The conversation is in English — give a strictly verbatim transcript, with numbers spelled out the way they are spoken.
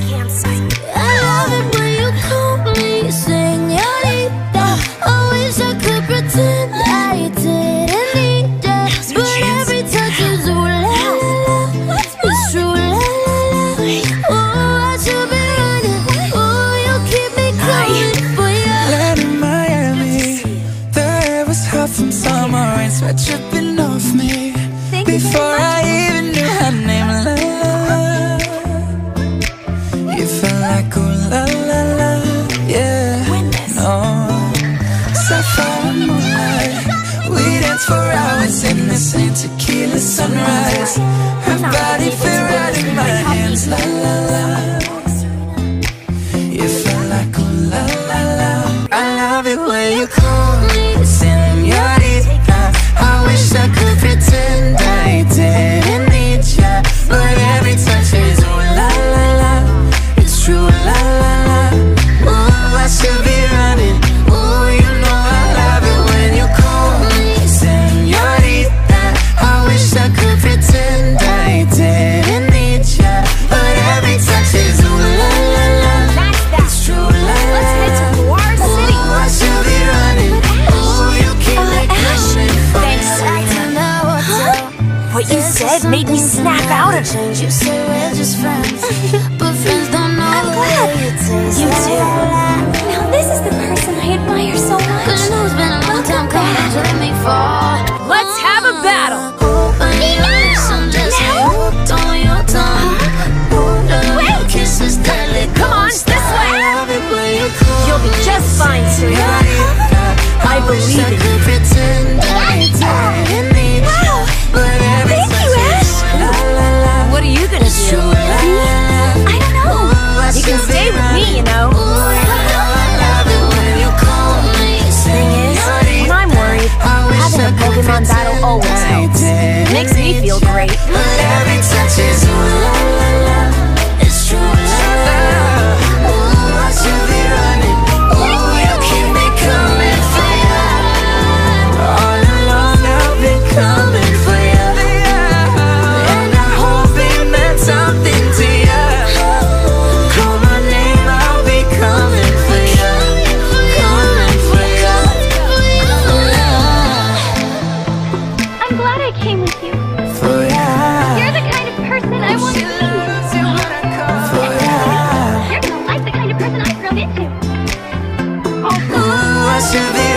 I love it when you call me señorita. I wish I could pretend I didn't need ya, but every touch is ooh la la, it's true la la la. Oh, I should be running. Oh, you keep me coming for ya. Land in Miami, the air was hot from summer rain, sweat dripping off me. Before I even knew her name, la la la. You felt like ooh la la la, yeah. No, sapphire moonlight, we danced for hours in the same tequila sunrise. Her body fit right in my hands, la la la. You felt like ooh la la la. I love it when you call me señorita. I wish I could pretend I didn't need ya, but every touch is ooh la la la, it's true la la la. Ooh, I should be running. Ooh, you know I love it when you call me señorita. I wish I could pretend I didn't need ya, but every touch is ooh la la la, it's true la la la. Let's head to War City. Ooh, I should be running. Ooh, you keep me coming for Thanks, what you said made me snap out of it. You say we're just friends, but friends don't know. I'm glad. You too. Now this is the person I admire so much. Cause you know it's been a long time coming to let me fall. Let's have a battle. Wait! Come on, this way! You'll be just fine, sweetheart. I believe in you. Wow! Thank you, Ash! What are you gonna do? I don't know. You can stay with me, you know. Thing is, when I'm worried, having a Pokemon battle always helps. Makes me feel great. But every touch is ooh la la la, it's true la la la. Ooh, I should be running. Ooh, you keep me coming for ya. All along I've been coming for ya, and I hope it meant something to ya. Call my name, I'll be coming for ya, coming for ya. I'm glad I came with you. For ya, You're the kind of person I want to be. for ya. You're gonna like the kind of person I grown into. Ooh, I should be